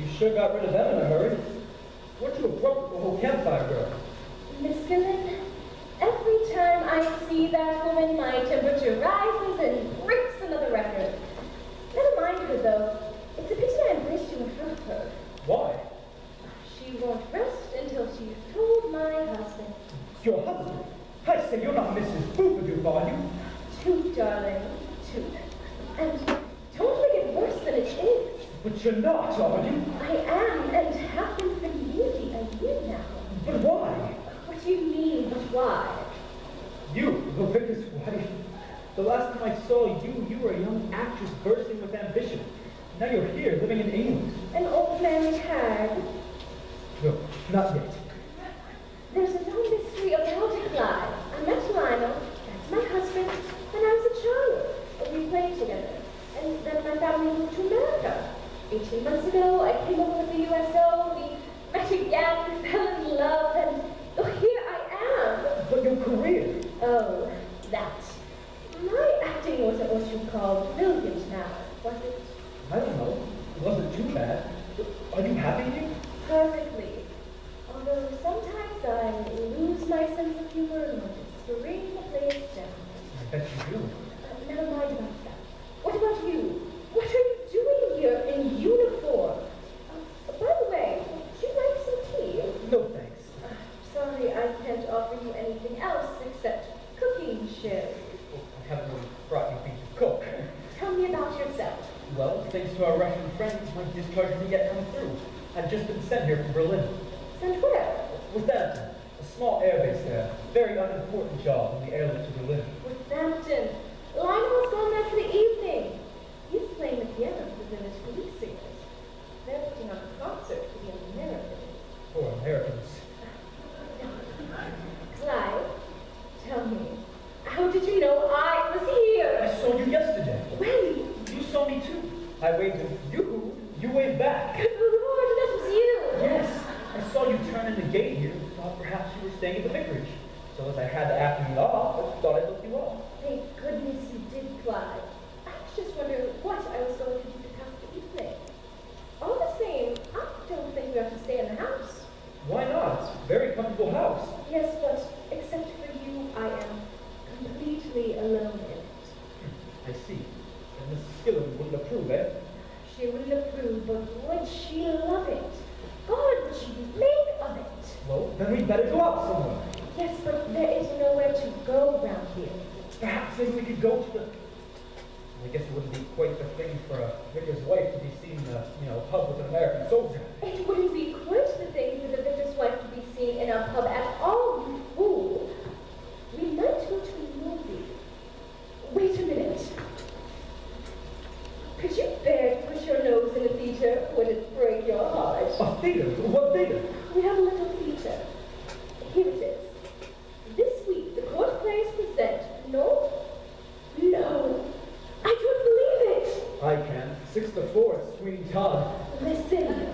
You sure got rid of them in a hurry. Weren't you abrupt with the whole campfire girl? Miss Gillen, every time I see that woman, my temperature rises and breaks another record. Never mind her, though. It's a pity I embraced you in front of her. Why? She won't rest until she's told my husband. Your husband? I say you're not Mrs. Boogadoop, are you? Toot, darling, toot. And don't make it worse than it is. But you're not, are you? I am, and have been for nearly a year now. But why? What do you mean, but why? You, the vicar's wife. The last time I saw you, you were a young actress bursting with ambition. Now you're here, living in England. An old man's hag. No, not yet. There's no mystery about it, Clive. I met Lionel, that's my husband, when I was a child. We played together. And then my family moved to America. 18 months ago, I came over with the USO, we met again, fell in love, and here I am. But your career? Oh, that. My acting wasn't what you call brilliant now, was it? I don't know. It wasn't too bad. Are you happy here? Perfectly. Although sometimes I lose my sense of humor and want to scream the place down. I bet you do. Never mind about that. What about you? What are you doing here in uniform? By the way, would you like some tea? No, thanks. Sorry, I can't offer you anything else except cooking sherry. I haven't really brought you beef to cook. Tell me about yourself. Well, thanks to our Russian friends, my discharge hasn't yet come through. I've just been sent here from Berlin. Sent where? Worthampton, a small airbase there. Very unimportant job in the airlift to Berlin. Worthampton. Lionel's gone there for the evening. He's playing the piano for the village police singers. They're putting on a concert for the Americans. Poor Americans. Clive, tell me, how did you know I was here? I saw you yesterday. When? You saw me too. I waved at you. You waved back. Good Lord, that was you! Yes. I saw you turn in the gate here. Thought perhaps you were staying at the vicarage. So as I had the afternoon off, I thought I'd look you up. Thank goodness you did, Clive. I was just wondering what I was going to do to pass the evening. All the same, I don't think we have to stay in the house. Why not? It's a very comfortable house. Yes, but except for you, I am completely alone in it. I see. And Mrs. Skillen wouldn't approve, eh? She wouldn't approve, but would she love it? God, would she make of it? Well, then we'd better go out somewhere. Yes, but there is nowhere to go around here. Perhaps maybe we could go to the... I guess it wouldn't be quite the thing for a vicar's wife to be seen in a pub with an American soldier. It wouldn't be quite the thing for the vicar's wife to be seen in a pub at all, you fool. We might go to a movie. Wait a minute. Could you bear to push your nose in a theater? Would it break your heart? A theater? What theater? We have a little theater. Here it is. This week, the court plays present. No? No. I don't believe it. I can. 6 to 4 at Sweeney Todd. Listen.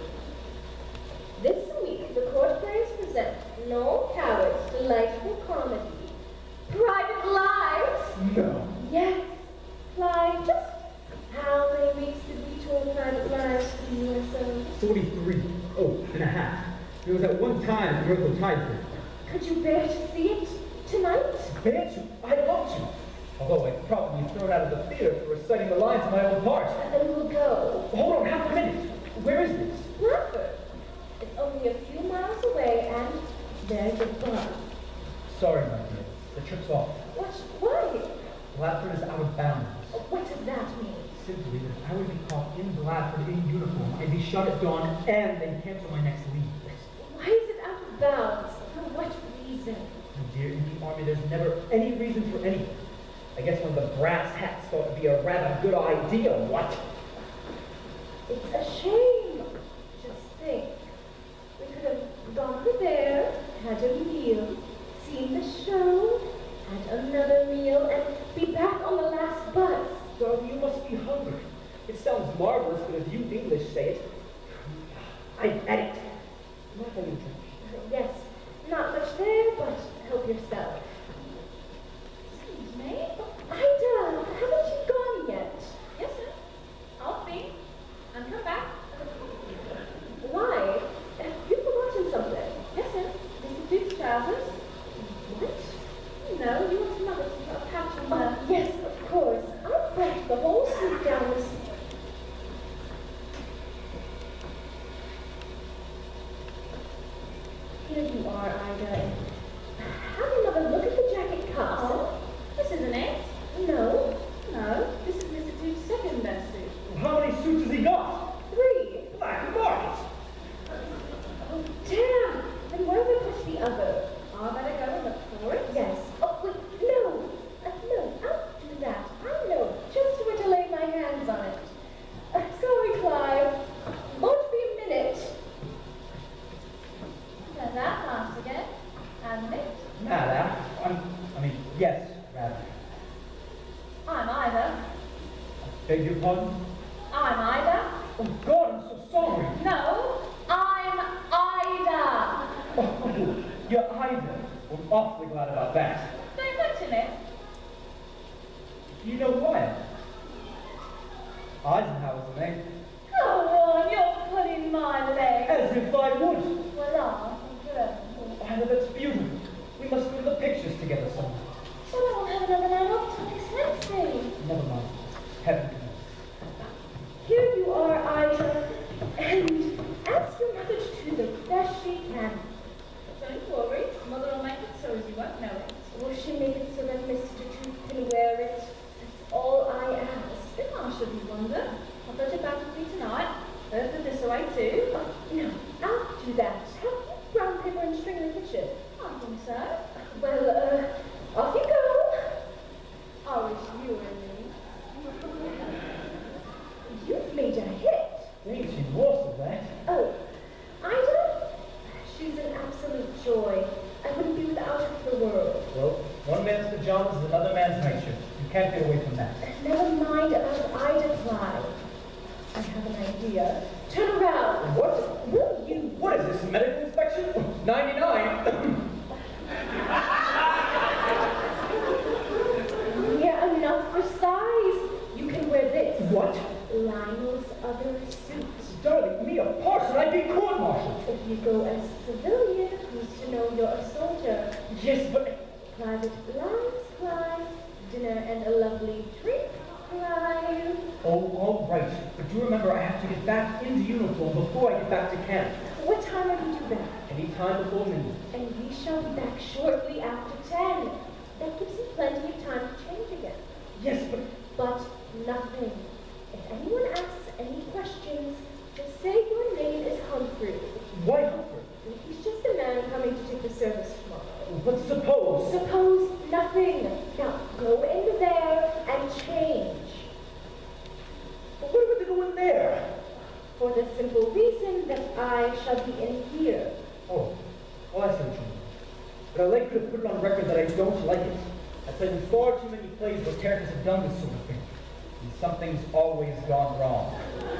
This week, the court plays present No Cowards, Delightful Comedy. Private Lives. No. Yes. Clive, just how many weeks did we tour Private Lives for the USO? 43. Oh, and a half. It was at one time at Miracle Tide. Could you bear to see it tonight? Bear to? I'd love to. Although I'd probably be thrown out of the theater for reciting the lines of my own part. Then we'll go. Hold on, half a minute. Where is this? Bradford. It's only a few miles away, and there's a bus. Sorry, my dear. The trip's off. What? Why? Bladford is out of bounds. What does that mean? Simply that if I would be caught in Bladford in uniform, I'd be shot at dawn and they'd cancel my next leave. Why is it out of bounds? For what reason? My dear, in the Army, there's never any reason for anything. I guess one of the brass hats thought it'd be a rather good idea, what? It's a shame. Just think. We could have gone over there, had a meal, seen the show, had another meal, and be back on the last bus. Darling, you must be hungry. It sounds marvelous, but if you English say it, I'd at it. Not how you drink. Yes, not much there, but help yourself. Excuse me? Ida, haven't you gone yet? Yes, sir. I'll be. And come back. Here you are, Ida. Have your mother look at the jacket cuffs. Oh, this isn't it. No. No, this is Mr. Duke's second best suit. How many suits has he got? 3. Black market. Oh, damn. Then where have I put the other? I better go and look for it. Yes. Oh, wait, no. No, I'll do that. I know just where to lay my hands on it. Sorry, Clive. Won't be a minute. There's that glass again. And it. Madam, yes, rather. I'm Ida. Beg your pardon? I'm Ida. Oh, God, I'm so sorry. No, I'm Ida. Oh, you're Ida. I'm awfully glad about that. Don't mention it. Do you know who I am? Eisenhower's the name. Go on, you're pulling my leg. As if I would. Well, I'm good. Ida, that's beautiful. We must go to the pictures together sometime. Well, I won't have another night off till next Wednesday. Never mind. Heaven knows. Here you are, Ida. And ask your mother to do the best she can. Don't worry, Mother will make it so as you won't know it. Will she make it so that Mr. Duke can wear it? That's all I ask. Then I shouldn't wonder. I'll fetch it back with me tonight. Better put this away too. No, I'll do that. Have you brown paper and string in the kitchen? I think so. Well, off you go. I wish you were me. You've made a hit. Ain't she worse than that? Oh, Ida? She's an absolute joy. I wouldn't be without her for the world. Well, one man's pajamas is another man's nature. You can't get away from that. Never mind about Ida, Clive. I have an idea. Turn around. What? Will you? What is this, medical inspection? 99? Yeah, enough for size. You can wear this. What? Lionel's other suit. Darling, me a parson, I'd be court-martialed. If you go as civilian, who's to know you're a soldier? Yes, but... Private lives, Clive. Dinner and a lovely drink, Clive. Oh, all right. But do remember, I have to get back into uniform before I get back to camp. What time are you due back? Any time before midnight. And we shall be back shortly after 10. That gives you plenty of time to change again. Yes, but... But nothing. If anyone asks any questions, just say your name is Humphrey. Why Humphrey? He's just a man coming to take the service tomorrow. But suppose... Suppose nothing. Now, go in there and change. But what would they go in there? For the simple reason that I shall be in here. Oh, well, I see what you mean. But I'd like you to put it on record that I don't like it. I've played in far too many plays where characters have done this sort of thing. And something's always gone wrong.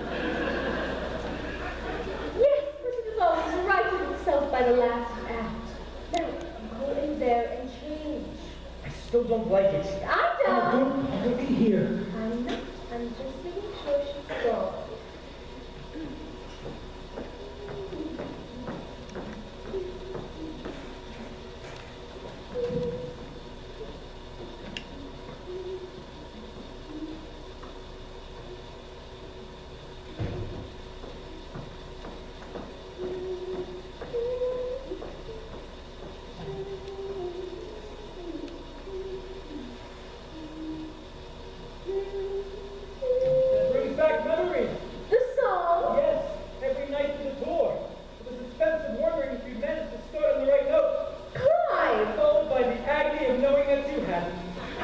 Yes, but it is always righted itself by the last act. Now, go in there and change. I still don't like it. I don't. I'm looking here. I'm not. I'm just making sure she's gone. It brings back memories. The song. Yes, every night to the tour. It was expensive wondering if you managed to start on the right note. Clive. Followed by the agony of knowing that you hadn't. I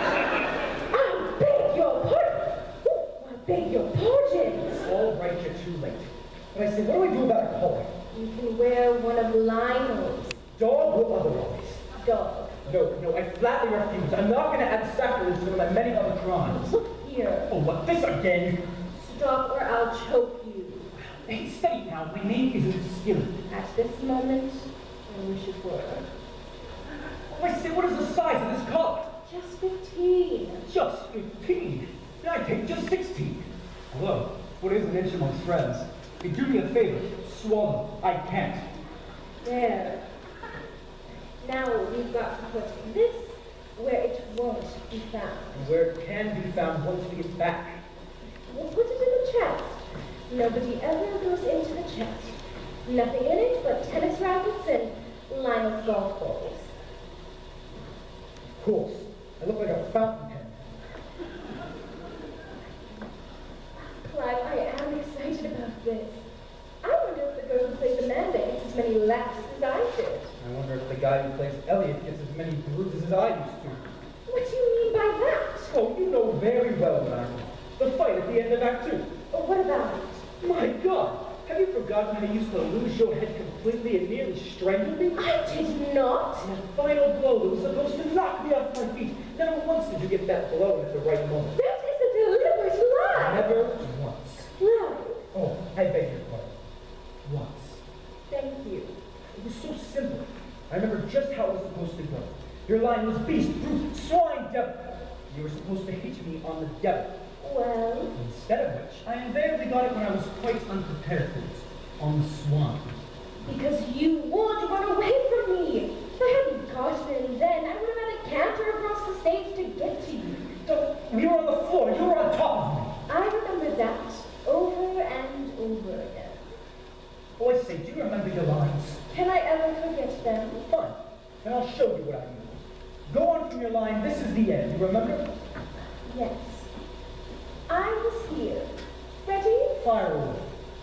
beg your pardon. Oh, I beg your pardon. All right, you're too late. But I say, what do I do about a collar? You can wear one of Lionel's. Dog or otherwise? Dog. No, I flatly refuse. I'm not going to add sacrilege to one of my many other crimes. Look here. Oh, what, this again? Stop or I'll choke you. Hey, steady now. My name isn't Skillet. At this moment, I wish it were. Oh, I say, what is the size of this collar? Just 15. Just 15. I take just 16. Although, what is an inch amongst friends? Hey, do me a favor. Swallow. I can't. There. Now we've got to put this where it won't be found. And where it can be found once we get back. We'll put it in the chest. Nobody ever goes into the chest. Nothing in it but tennis rackets and Lionel's golf balls. Of course. I look like a fountain pen. Clive, I am excited about this. I wonder if the girl who plays Amanda gets as many laughs as I did. I wonder if the guy who plays Elliot gets as many bruises as I used to. What do you mean by that? Oh, you know very well what I mean. The fight at the end of Act 2. What about it? My God! Have you forgotten how you used to lose your head completely and nearly strangle me? I did not. And that final blow that was supposed to knock me off my feet. Never once did you get that blow at the right moment. That is a deliberate lie. Never once. Lie. Oh, I beg your pardon. Once. Thank you. It was so simple. I remember just how it was supposed to go. Your line was beast, brute, swine, devil. You were supposed to hit me on the devil. Well, Instead of which, I invariably got it when I was quite unprepared for it. On the swan. because you would run away from me. If I hadn't gotten in then, I would have had a canter across the stage to get to you. You were on the floor. You were on top of me. I remember that over and over again. Oh, I say, do you remember your lines? Can I ever forget them? Fine. Then I'll show you what I mean. Go on from your line. This is the end. You remember? Yes. I was here. Ready? Fire away.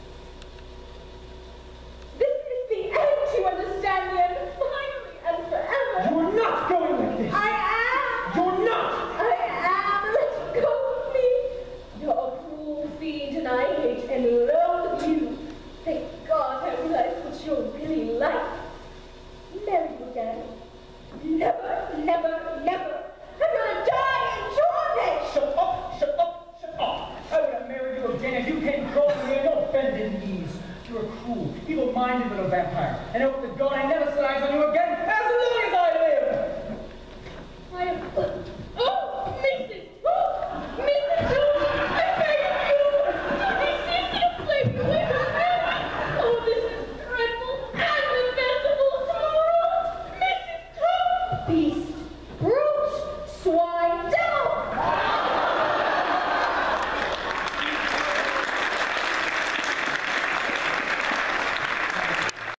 This is the end, you understand, Ian? Finally and forever. You are not going like this. I am. You're not. I am. Let go of me. You're a cruel fiend, and I hate and loathe you. Thank God I realize what you're really like. Marry you again. Never, never, never. I'm gonna die in torment. Shut up. Shut up. Shut up. I would have married you again if you came close to me on your bended knees. You're a cruel, evil-minded little vampire. And I hope to God I never set eyes on you again.